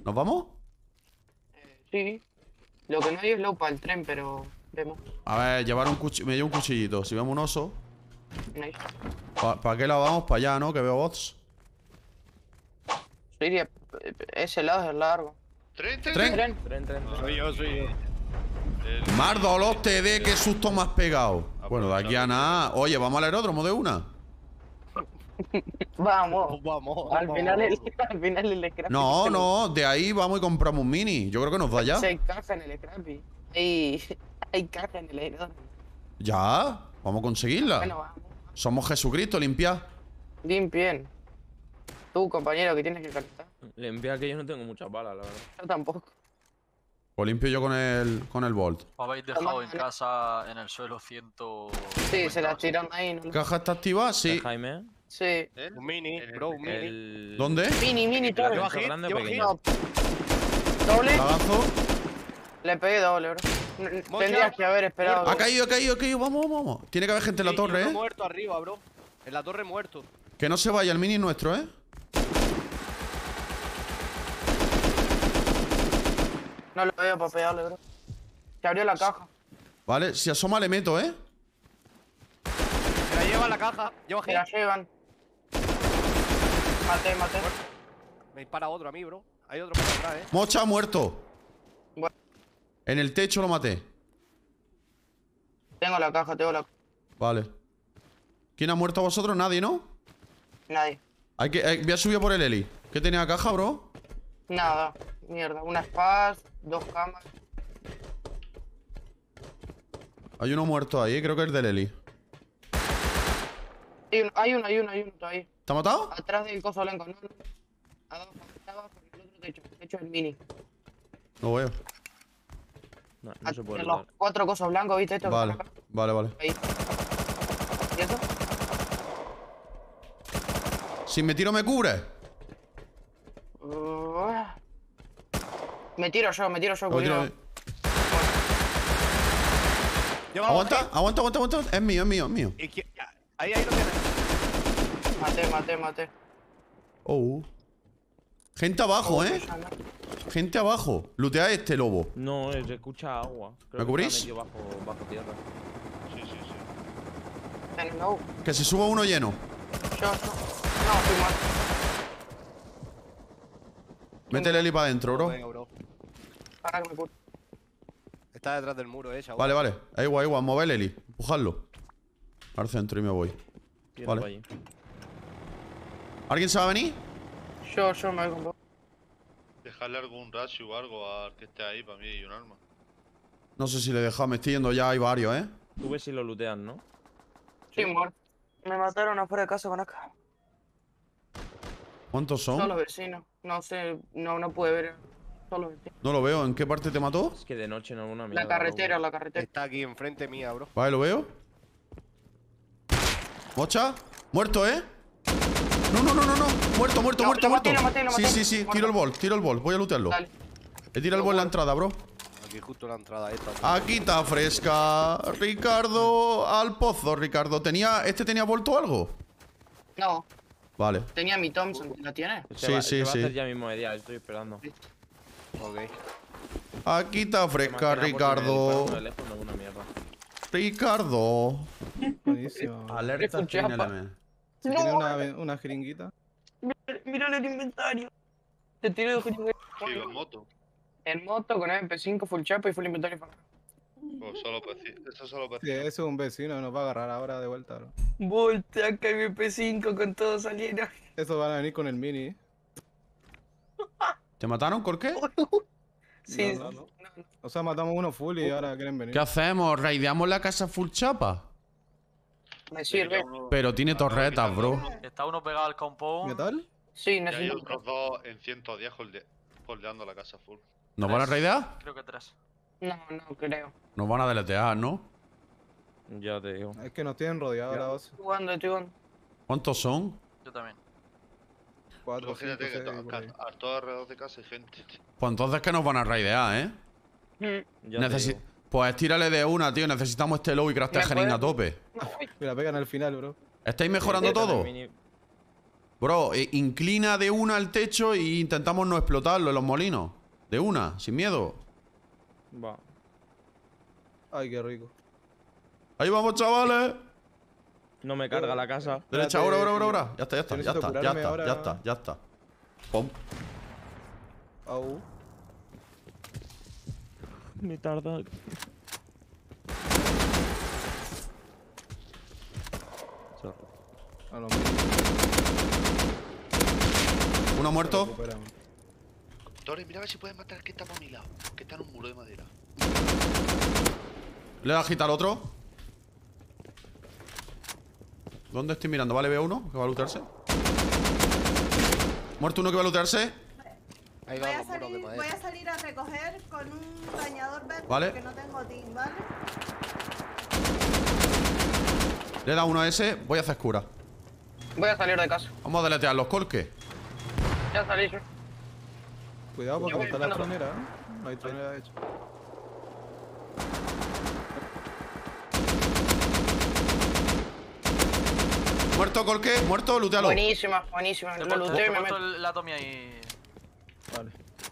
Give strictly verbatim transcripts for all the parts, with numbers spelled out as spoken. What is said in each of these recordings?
¿Nos vamos? Eh, sí. Lo que no hay es low para el tren, pero vemos. A ver, llevar un cuchillo. Me llevo un cuchillito. Si vemos un oso. Nice. ¿Para pa qué lado vamos? Para allá, ¿no? Que veo bots. Yo iría... Ese lado es largo. ¿Tren, tren, ¿Tren? Tren. Tren, tren, tren. Soy yo, soy yo. El- Mar dolor te dé, qué susto más pegado. Ah, Bueno, de aquí a nada. Oye, vamos al aeródromo de una. Vamos. Vamos. Al vamos. final el, al final el Scrappy. No, se lo- no, de ahí vamos y compramos un mini. Yo creo que nos da ya. Se hay caja en el Scrappy. Hay, hay caja en el aeródromo. Ya, vamos a conseguirla. Bueno, vamos. Somos Jesucristo, limpia. Limpien. Tú, compañero, que tienes que calentar. Limpia que yo no tengo muchas balas, la verdad. Yo tampoco. O limpio yo con el con el Bolt. ¿Os habéis dejado en casa en el suelo ciento? Sí, se las tiran ahí. ¿no? ¿Caja está activada? Sí. Jaime. Sí. ¿El? Un mini, El- bro, un mini. El... ¿Dónde? Mini, mini, ¿La torre. Lleva ¿Es hit, grande o lleva pequeña? No. Doble. Lagazo. Le pegué doble, bro. N- Mocha. Tendrías que haber esperado. Ha caído, ha caído, ha caído. Vamos, vamos, vamos. Tiene que haber gente en la Sí, y torre, uno ¿eh? muerto arriba, bro. En la torre muerto. Que no se vaya, el mini es nuestro, ¿eh? No lo veo para pegarle, bro. Se abrió la caja. Vale, si asoma le meto, ¿eh? Se la lleva a la caja. Lleva Se hit. la llevan. Maté, maté. Me dispara otro a mí, bro. Hay otro por atrás, eh. Mocha muerto. Bueno, En el techo lo maté. tengo la caja, tengo la... Vale. ¿Quién ha muerto a vosotros? Nadie, ¿no? Nadie. Hay que, eh, voy a subir por el heli. ¿Qué tenía caja, bro? Nada. Mierda. Una espada, dos camas. Hay uno muerto ahí, creo que es del heli. Hay uno, hay uno, hay uno, hay uno todavía. ¿Te ha matado? Atrás del coso blanco, no, no. Abajo, abajo, en el otro techo. El techo es mini. Lo veo. No, no se puede En los lootar. cuatro cosos blancos, ¿viste esto? que Vale, están acá? vale, vale. Ahí. ¿Y eso? Si me tiro, me cubre. Uh, me tiro yo, me tiro yo, Lo tiro- culiao. Lleva Aguanta, hit. aguanta, aguanta, aguanta. Es mío, es mío, es mío. Y que- Ahí, ahí lo tienes. Maté, maté, maté. Oh. Gente abajo, Oh, ¿eh? ya no. Gente abajo. Lootea este lobo. No, eh, se escucha agua. Creo ¿Me que cubrís? está metido bajo, bajo tierra. Sí, sí, sí. Ven, no. Que se suba uno lleno. Yo, yo. No, estoy mal. Mete el heli para adentro, bro. Venga, bro. Para que me cure. Está detrás del muro, eh, chaval. Vale, vale. Ahí, guay, guay. Mover el heli. Empujadlo. Al centro y me voy. Tiro Vale. pa' allí. ¿Alguien se va a venir? Yo, yo me voy con vos. Dejarle algún rush o algo al que esté ahí para mí y un arma. No sé si le he dejado. Me estoy yendo ya. Hay varios, ¿eh? Tú ves si lo lootean, ¿no? Sí, muerto. Me mataron afuera de casa con acá. ¿Cuántos Son los son? vecinos. No sé, no, no pude ver. Son los vecinos. No lo veo. ¿En qué parte te mató? Es que de noche no es una mierda. La carretera, loco. la carretera. Está aquí enfrente mía, bro. Vale, lo veo. Mocha. Muerto, ¿eh? No, no, no, no, no. Muerto, muerto, No, muerto, lo maté, muerto. lo maté, lo Sí, maté. sí, sí. Muerto. Tiro el bol, tiro el bol. Voy a lootearlo. Dale. He tirado el bol en la entrada, bro. Aquí justo la entrada esta. Aquí está fresca. Ricardo, al pozo, Ricardo. ¿Tenía, ¿Este tenía vuelto algo? No, Vale. tenía mi Thompson. ¿La tiene? Se Sí, va, sí, se va sí. a hacer ya mismo de día, estoy esperando. Ok. Aquí está fresca, Más que nada porque me Ricardo. disparan de lejos, no es una mierda. Ricardo. Buenísimo. Alerta Escuché, F N L apa. M. Si No. tiene una, una jeringuita. Mira el inventario. Te tiré de jeringa. Sí, en moto. En moto con M P cinco, full chapa y full inventario. Pues solo para decir. Eso solo para Sí, decir. eso es un vecino, nos va a agarrar ahora de vuelta, bro. Voltea acá M P cinco con todo saliendo. Eso van a venir con el mini. ¿eh? ¿Te mataron? ¿Por qué? Sí, No, no, sí, no. no, no. O sea, matamos uno full y ahora quieren venir. ¿Qué hacemos? ¿Raideamos la casa full chapa? Me sirve. Pero tiene torretas, bro. Está uno pegado al ¿Qué compound. tal? Sí, Y hay necesito. otros dos en ciento diez holde- holdeando la casa full. ¿Nos van a raidear? Creo que tres. No, no creo. Nos van a deletear, ¿no? Ya te digo. Es que nos tienen rodeados ahora dos. Estoy jugando, estoy jugando. ¿Cuántos son? Yo también. Cuatro, cinco, Imagínate que seis, to- por ahí. a, a todo alrededor de casa hay gente. Pues entonces que nos van a raidear, ¿eh? Mm, Ya te Necesi- digo. Pues tírale de una, tío. Necesitamos este low y craftea ¿Me jeringa a puedes? tope. no, uy, Me la pegan al final, bro. ¿Estáis mejorando Sí, todo? mini- Bro, eh, inclina de una al techo e intentamos no explotarlo en los molinos. De una, sin miedo. Va. Ay, qué rico. Ahí vamos, chavales. No me carga la casa. Derecha, ahora, ahora, ahora, ahora. Ya está, ya está, Yo ya necesito está, ya curarme está, ahora. ya está, ya está. Pum. Au. Me tarda. A lo Uno muerto. recuperamos. Tori, mira a ver si puedes matar al que está por mi lado. Que está en un muro de madera. Le da agita al otro. ¿Dónde estoy mirando? Vale, veo uno que va a lootearse. Muerto uno que va a lootearse. Ahí Voy va a, los muros de salir, voy madera. a salir a recoger con un dañador verde Vale. porque no tengo team, ¿vale? Le da uno a ese. Voy a hacer cura. Voy a salir de casa. Vamos a deletear los colques. Ya salí yo. Cuidado porque Yo no voy está la entrando. tronera, ¿eh? No hay tronera hecha. Muerto colque, muerto, lootealo. Buenísima, buenísima. Te Lo he puesto- luteo te y he me puesto meto. el- la Tommy ahí. Vale.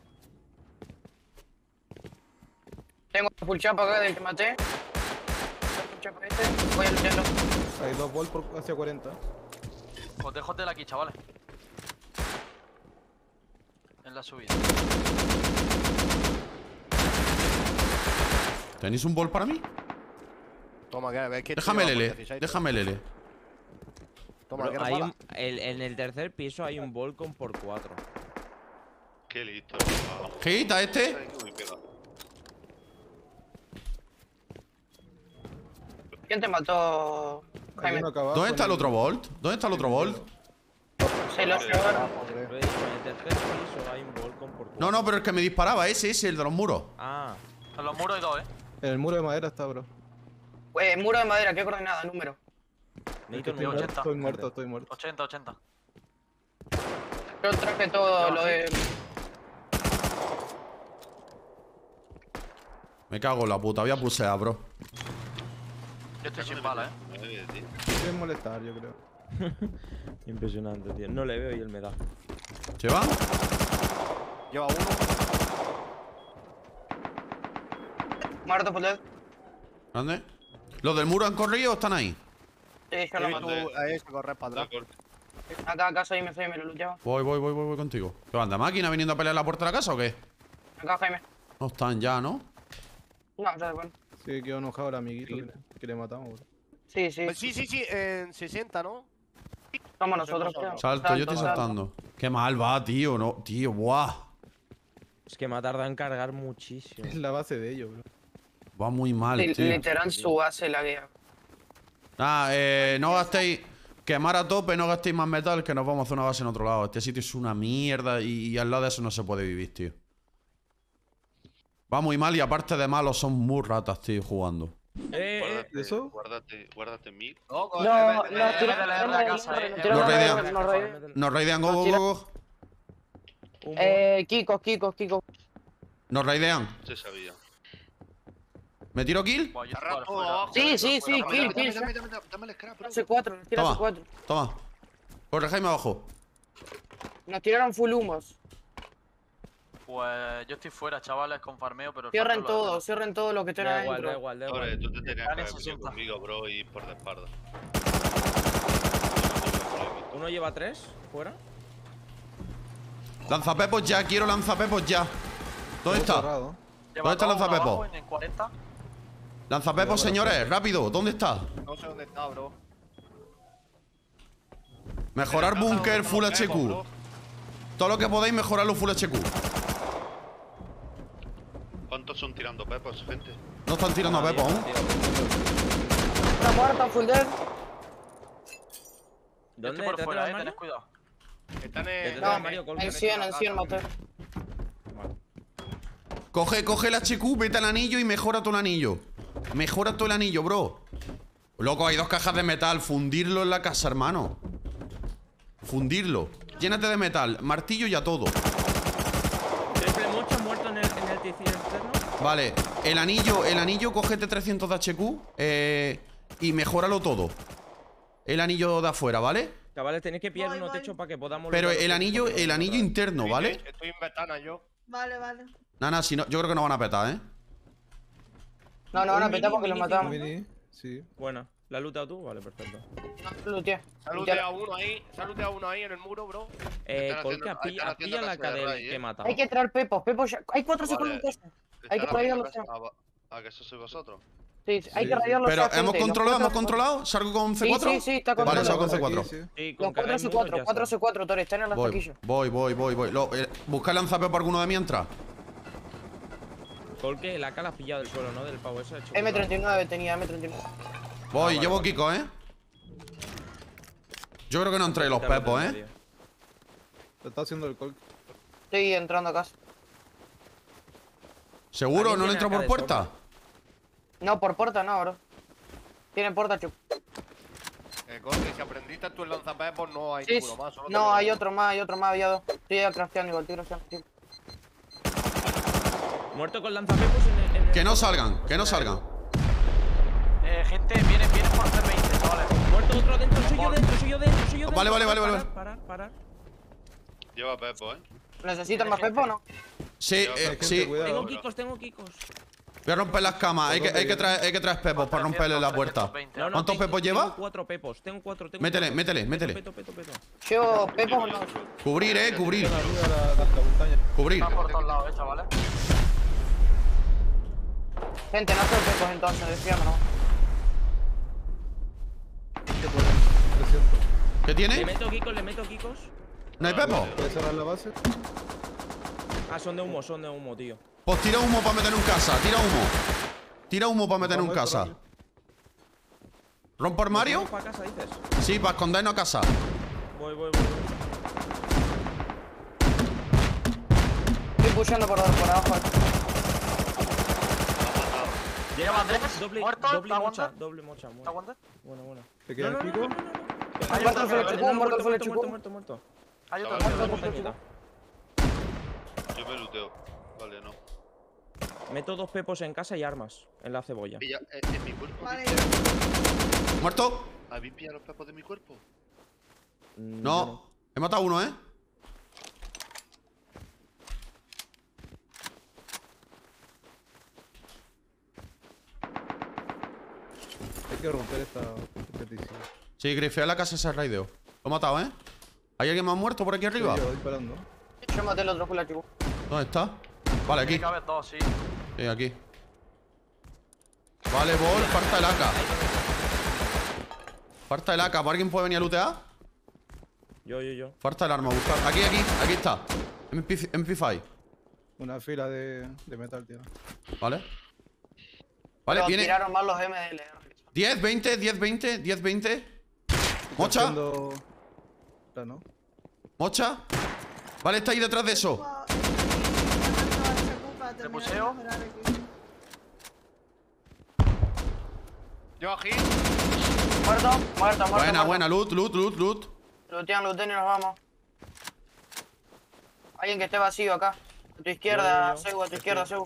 Tengo full chapa acá del que maté. Full chapa este. Voy a lutearlo. Hay dos balls por hacia cuarenta. Os dejo de aquí, chavales. En la subida. ¿Tenéis un bol para mí? Toma, que a ver que Déjame el estoy L. abajo, dieciséis. Déjame el L. Toma, que no Hay bala. un, el- en el tercer piso hay un Volcom por cuatro. Qué listo. Hit a este. Ay, qué muy pegado. ¿Quién te mató, Hay Jaime? uno acá abajo ¿Dónde está en el otro Volt? ¿Dónde está el otro Volt? Se lo llevaron. Lo he dicho, en el tercer piso hay un Volcom por cuatro. No, no, pero el que me disparaba, ese, ese, el de los muros. Ah, En los muros hay dos, eh. En el muro de madera está, bro. Eh, muro de madera, ¿qué coordenada? Número. necesito Estoy un ochenta. Estoy muerto, estoy muerto. ochenta, ochenta. Yo traje todo lo de. Me cago en la puta, voy a pusear, bro. Yo estoy sin bala, eh. Madre, tío. Quieren molestar, yo creo. Impresionante, tío. No le veo y él me da. ¿Se va? Lleva uno. Muerto por dead. ¿Dónde? ¿Los del muro han corrido o están ahí? Sí, yo He lo visto mato. a ese correr para atrás. Acá, acá soy me soy me lo luteaba. Voy, voy, voy, voy, voy contigo. ¿Qué anda, máquina viniendo a pelear la puerta de la casa o qué? Acá, Jaime. No están ya, ¿no? No, ya de bueno. Sí, quedó enojado el amiguito que, que le matamos, bro. Sí, sí. Pues sí, sí, sí, en sesenta, ¿no? Somos nosotros, creo. Salto, yo estoy saltando. Qué mal va, tío, no, tío, buah. Es que me ha tardado en cargar muchísimo. Es la base de ellos, bro. Va muy mal, Li- tío. Literal su base la guía. Ah, eh, no gastéis. Quemar a tope, no gastéis más metal, que nos vamos a hacer una base en otro lado. Este sitio es una mierda y, y al lado de eso no se puede vivir, tío. Va muy mal y aparte de malo son muy ratas, tío, jugando. Eh, eh, Guárdate, ¿eso? guárdate, guárdate mil. No, no, eh, tira eh, la casa, eh. tira Nos la raidean. red, nos raidean. Nos raidean, go, go, Tira. go, go. humo. Eh, Kiko, Kiko, Kiko. Nos raidean. Se sabía. ¿Me tiro kill? Buah, yo estoy Arranco afuera. abajo. Sí, sí, sí, Fuera, kill, fuera. kill. Dame, dame, dame, dame el scrap, bro. Hace cuatro, nos tira Toma. hace cuatro. Toma. Corre, Jaime, abajo. Nos tiraron full humos. Pues yo estoy fuera, chavales, con farmeo, pero. el Cierren farmeo lo todo, tengo. cierren todo lo que tienen Da igual, da adentro. igual, da Ahora, igual. tú te tenías que Están en haber venido sesenta. conmigo, bro, y ir por la espalda. Uno lleva tres, fuera. Lanzapepos ya, quiero lanzapepos ya. ¿Dónde está? Cerrado. Lleva está dos, Lanza uno Pepo? abajo, En cuarenta. Lanzapepos, señores, rápido. ¿Dónde está? No sé dónde está, bro. Mejorar búnker full H Q. Todo lo que podáis mejorarlo full H Q. ¿Cuántos son tirando pepos, gente? No están tirando a Pepo aún. Tío, Está muerta, full dead. Yo ¿Dónde? estoy por ¿Detrás fuera, del eh, tened armario? cuidado. Están Detrás en. del armario, colga. En cien, en cien maté. Coge, coge el H Q, vete al anillo y mejora todo el anillo. Mejora todo el anillo, bro. Loco, hay dos cajas de metal. Fundirlo en la casa, hermano. Fundirlo. Llénate de metal, martillo y a todo. Triple mucho muerto en el, en el T C externo. Vale, el anillo, el anillo, cógete trescientos de H Q eh, y mejóralo todo. El anillo de afuera, ¿vale? Chavales, tenéis que pillar Voy, uno voy. techo para que podamos. Pero lootar el los anillo, techos, el anillo interno, Sí, ¿vale? sí, Estoy en ventana yo. Vale, vale. Nana, si no, yo creo que no van a petar, ¿eh? No, no van a Un petar mini, porque los mini, matamos. Mini, sí. Buena. ¿La has looteado tú? Vale, perfecto. No, looteé. Se ha looteado uno ahí. Se ha looteado uno ahí en el muro, bro. Eh, Están Colca, haciendo- pilla, están haciendo pilla la casa de cadena Ray, que eh. mata. Hay que traer pepos. Pepos ya... Hay cuatro Vale. segundos en casa. Hay que Están rayarlos haciendo ya. casa- ¿A, a que eso sois vosotros? Sí, sí, hay Sí, que sí. rayarlos Pero ya, hemos gente. Los controlado, hemos cuatro- controlado. ¿Salgo con C Sí, cuatro? sí, sí, está Vale, controlado. salgo con C cuatro. Aquí, sí. Sí, Los con cuatro cagar C muros cuatro, ya cuatro está. C cuatro, Torres, están en las Voy, taquillas. voy, voy, voy, voy. Lo, eh, busca lanzapeo para alguno de mientras. Colque, la cala has pillado del suelo, ¿no? Del pavo ese. hecho M treinta y nueve tenía, M treinta y nueve. Voy, Ah, vale, llevo vale. Kiko, ¿eh? Yo creo que no han traído los Quítalo pepos, del ¿eh? medio. Lo está haciendo el Colk. Estoy entrando a casa. ¿Seguro? ¿Alguien ¿No le tiene entra acá por de puerta? sobra? No, por puerta no, bro. Tiene puerta, chup. Eh, Corte, si aprendiste tú el lanzapepos, no hay Sí, ninguno más. solo no, tenemos hay uno. otro más, hay otro más, había dos. Estoy ya crafteando igual, estoy crafteando. tío. Muerto con lanzapepos en el. en el- Que no salgan, que no salgan. Eh, gente, vienen, vienen por C veinte, chavales. Muerto otro dentro, soy yo dentro, soy yo dentro, soy yo dentro. Vale, vale, vale, Parar, vale. Parar, parar. Lleva Pepo, ¿eh? ¿Necesitan más pepo o no? Sí, eh, Gente, sí. cuidado. Tengo kikos, tengo kikos. Voy a romper las camas. Hay que, hay que traer, hay que traer pepos para romperle la puerta. trescientos veinte. No, no, ¿Cuántos tengo- pepos tengo lleva? Cuatro pepos, tengo cuatro, tengo Métele, cuatro. métele, Peto, métele. Peto, peto, peto. Llevo pepo o no. Cubrir, eh, cubrir. Arriba la, la, la montaña. Cubrir. Están por todos lados, eh, chavales. Gente, no tengo pepos entonces, decíamos, ¿no? trescientos. ¿Qué Le tiene? meto kikos, le meto kikos. ¿No hay pepo? ¿Puedes cerrar la base? Ah, son de humo, son de humo, tío. Pues tira humo para meter en casa. Tira humo. Tira humo para meter en Vamos, casa. por aquí. ¿Rompo armario? ¿Vamos para casa, dices? Sí, para escondernos a casa. Voy, voy, voy. voy. Estoy pushando por, por abajo. Lleva tres, Doble, muerto, doble ¿te aguanta? mocha, doble mocha. ¿Te Muerto. aguantas? Bueno, bueno. ¿Te queda el pico? Hay Muerto otro, el vale, Chupón, vale. muerto el muerto, Chupón. muerto, muerto, muerto. Hay otro, Vale, hay otro. vale. Montañita. Yo me luteo. Vale, no. Meto dos pepos en casa y armas en la cebolla. Pilla, eh, en mi cuerpo. Vale. ¿Muerto? ¿Habéis pillado los pepos de mi cuerpo? Mm, yo No. He matado uno, ¿eh? Hay que romper esta petición. Sí, grifea la casa ese raideo. Lo he matado, ¿eh? ¿Hay alguien más muerto por aquí arriba? Yo disparando. Yo maté el otro full chico. ¿Dónde está? Vale, aquí. Tiene que haber dos, sí. Sí, aquí. Vale, bol, parta el A K. Parta el A K. ¿Alguien puede venir a lootear? Yo, yo, yo. Falta el arma, buscar. Aquí, aquí, aquí está. M P cinco. Una fila de, de metal, tío. Vale. Vale, Pero viene. tiraron más los M D L. diez, veinte, diez, veinte, diez, veinte. Mocha, Haciendo- Ah, ¿no? mocha. Vale, está ahí detrás de eso. Wow, estoy llamando a Chacu para terminar de museo? mejorar aquí. Yo aquí. Muerto, muerto, muerto. Buena, muerto. buena. Loot, loot, loot, loot. Lootean, lootean y nos vamos. Alguien que esté vacío acá. A tu izquierda, Yo, yo, yo. Segu, a tu izquierda, Segu.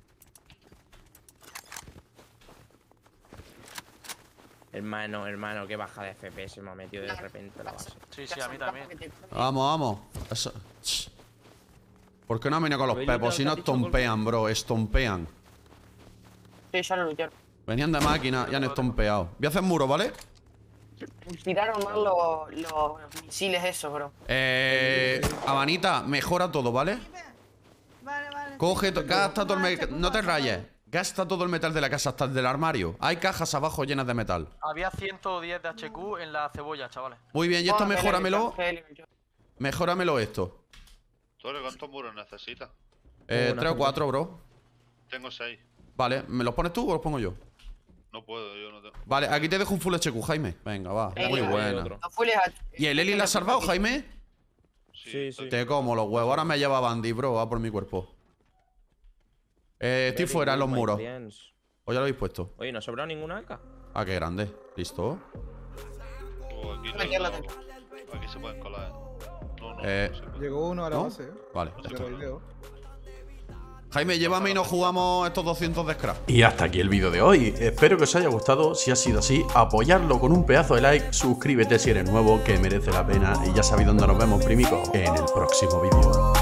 Hermano, hermano, qué baja de F P S me ha metido de repente la base. Sí, sí, a mí también. Vamos, vamos. Eso. Ch. ¿Por qué no han venido con los ¿Habéis pepos? looteado Si el no que has dicho, estompean, bro. Estompean. Sí, ya lo lootearon. Venían de máquina y han estompeado. Voy a hacer muro, ¿vale? Tiraron mal los, los misiles esos, bro. Eh. Habanita, mejora todo, ¿vale? Dime. Vale, vale. Coge, to- gasta todo el Vale, metal. Chacu, No te pasa, rayes. vale. Gasta todo el metal de la casa hasta el del armario. Hay cajas abajo llenas de metal. Había ciento diez de H Q en la cebolla, chavales. Muy bien, y esto Ponme mejóramelo. el helicóptero. Mejóramelo esto. Torre, ¿cuántos muros necesitas? Eh, Una tres o gente. cuatro, bro. Tengo seis. Vale, ¿me los pones tú o los pongo yo? No puedo, yo no tengo. Vale, aquí te dejo un full H Q, Jaime. Venga, va. Eh, Muy eh, buena. otro. Los fulles H. ¿Y el Eli la has salvado, Jaime? Sí, sí. Te como los huevos. Ahora me lleva Bandy, bro. Va por mi cuerpo. Eh, estoy Very fuera en good, los my muros. friends. ¿O ya lo habéis puesto? Oye, ¿no ha sobrado ninguna A K? Ah, qué grande. ¿Listo? Oh, aquí, no, Meterla no, dentro. aquí se pueden colar. No, no, Eh, no se puede. Llegó uno a la ¿No? base, eh. Vale. De raideo. Jaime, llévame y nos jugamos estos doscientos de scrap. Y hasta aquí el vídeo de hoy. Espero que os haya gustado. Si ha sido así, apoyarlo con un pedazo de like. Suscríbete si eres nuevo, que merece la pena. Y ya sabéis dónde nos vemos, primico, en el próximo vídeo.